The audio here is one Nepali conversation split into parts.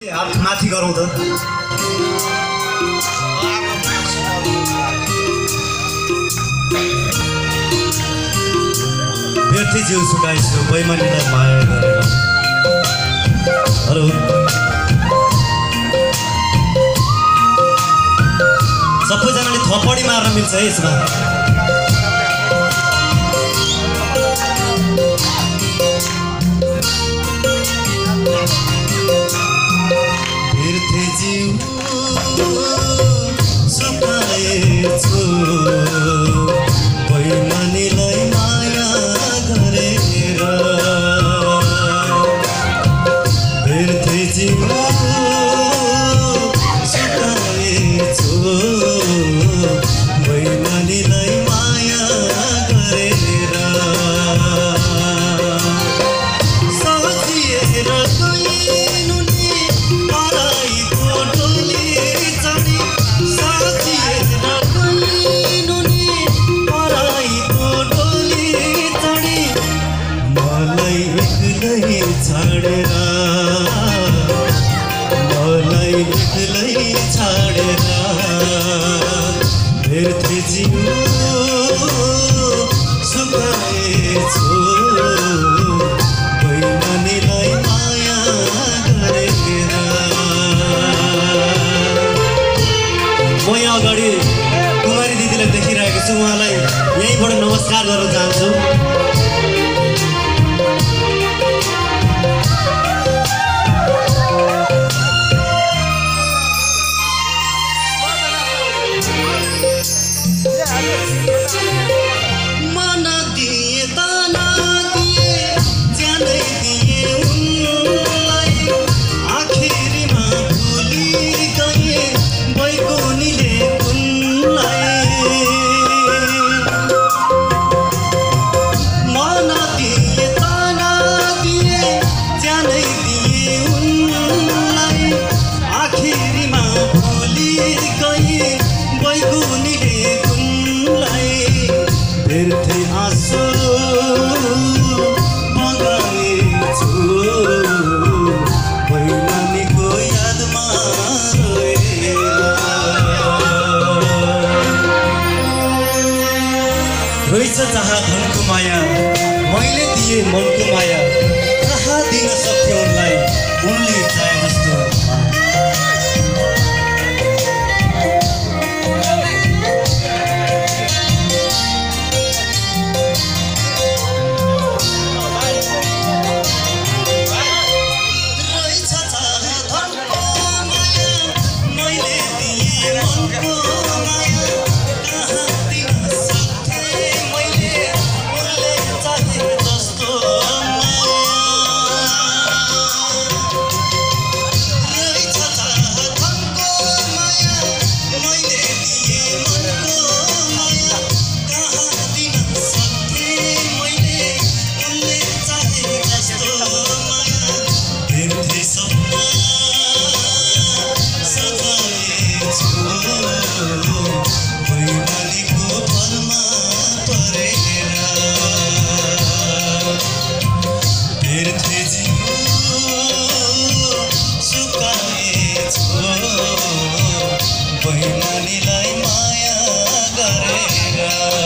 हात माथि गरौँ त। व्यर्थै जिउ सुकाइछु बैमानीलाई माया गरेर। हेलो, सबैजनाले थपडी मार्न मिल्छ है यसमा। व्यर्थै जिउ सुकाएछु बैमानीलाई माया गरेर। व्यर्थै जिउ सुकाएछु बैमानीलाई माया गरेर। साथिएर गइनु नि पराइको डोली चढी। साथिएर गइनु नि पराइको डोली चढी। मलाई एक्लै छाडेर, मलाई एक्लै छाडेर। व्यर्थै जिउ सुकाएछु बैमानीलाई माया गरेर। म यहाँ अगाडि कुमारी दिदीलाई देखिरहेको छु, उहाँलाई यहीँबाट नमस्कार गर्न चाहन्छु। मन दिए त नदिए ज्यानै दिए उनलाई। आखिरमा भुली गए बैगुनीले उनलाई। मन दिए त नदिए ज्यानै दिए उनलाई। आखिरमा भुली गए बैगुनीले उनलाई। व्यर्थै आँसु बगाएछु बैमानीको यादमा रोएर। रहेछ जहाँ धनको माया, मैले दिए मनको माया। कहाँ दिन सक्थ्यो उनलाई उनले चाहे जस्तो। बैमानीलाई माया गरेर।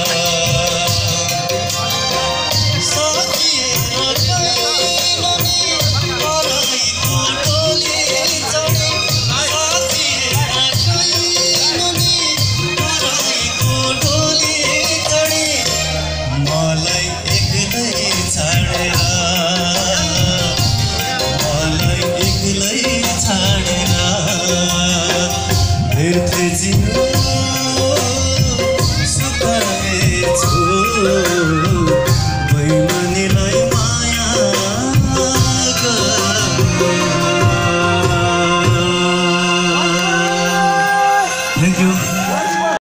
साथिएर गइनु नि पराइको डोली चढी। साथिएर गइनु नि पराइको डोली चढी। मलाई एक्लै छाडेर, मलाई एक्लै छाडेर। व्यर्थै जिउ सुकाएछु बैमानीलाई माया गरेर।